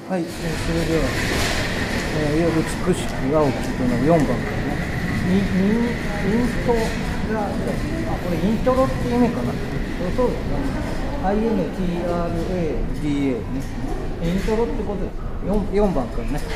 はい、それでは、美しく青きとの4番からね、イントラ、これイントロって意味かな。そうですね。INTRADA ね。イントロってことです。4番からね。はい、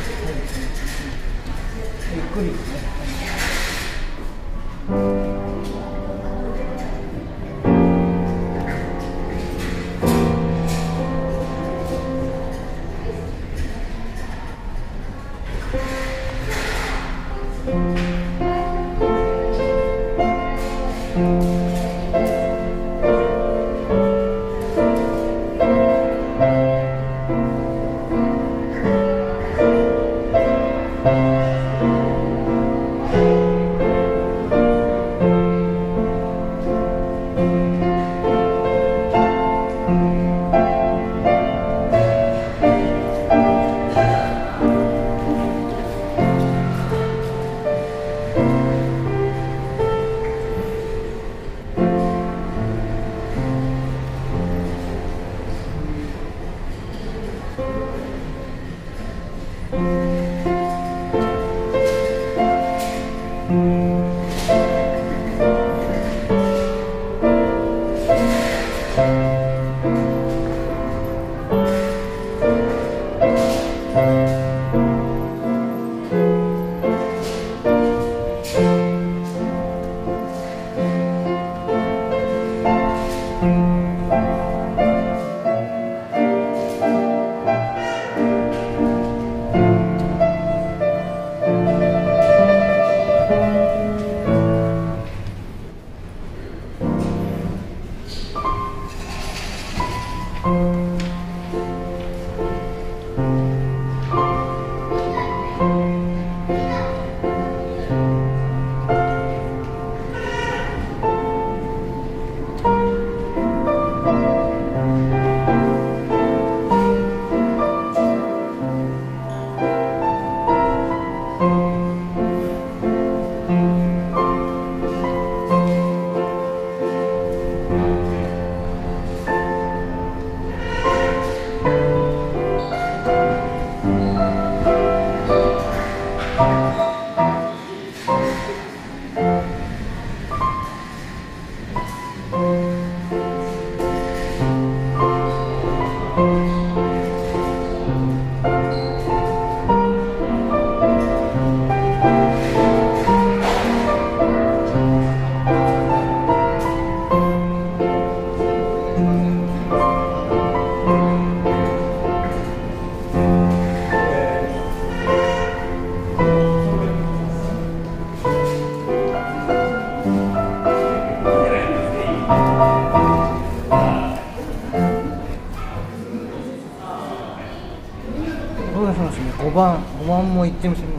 ゆっくりですね。5番も行ってみせます。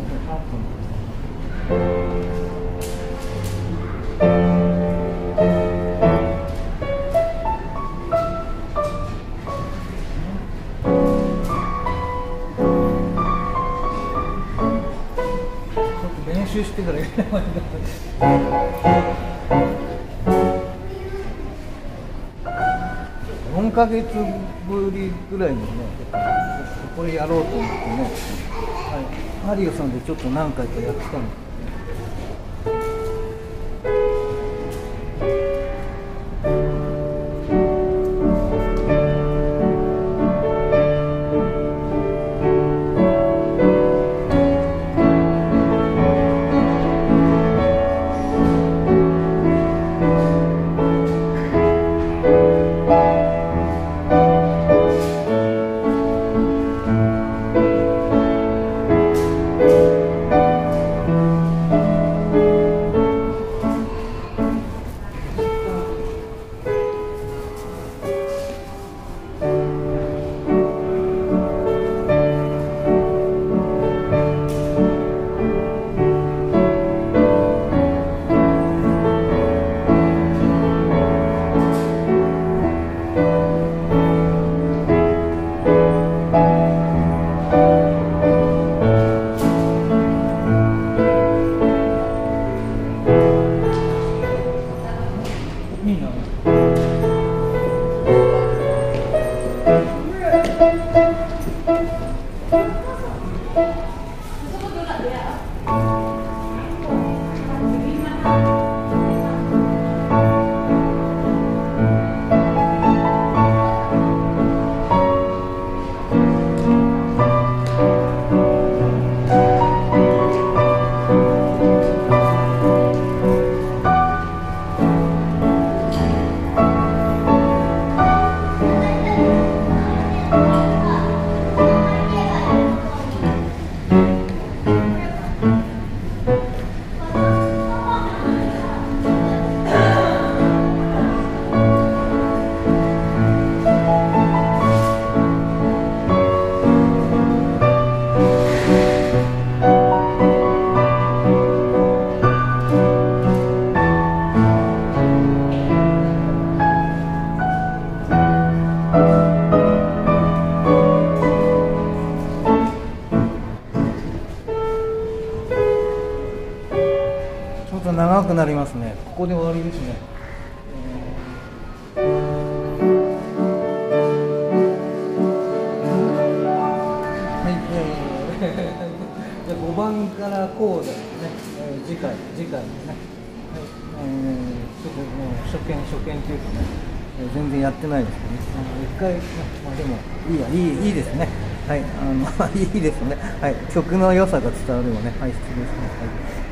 練習してからやればいいんだ。4ヶ月ぶりぐらいにね、これやろうと思ってね、はい、マリオさんでちょっと何回かやってたんです。 ちょっと長くなりますね。ここで終わりですね。はい、じゃあ5番からこうですね。次回ですね。はい、ちょっともう初見っていうかね、全然やってないですけどね。一回、まあでもいいですね。はい、いいですね。はい、曲の良さが伝わるよね。はい、失礼します。はい。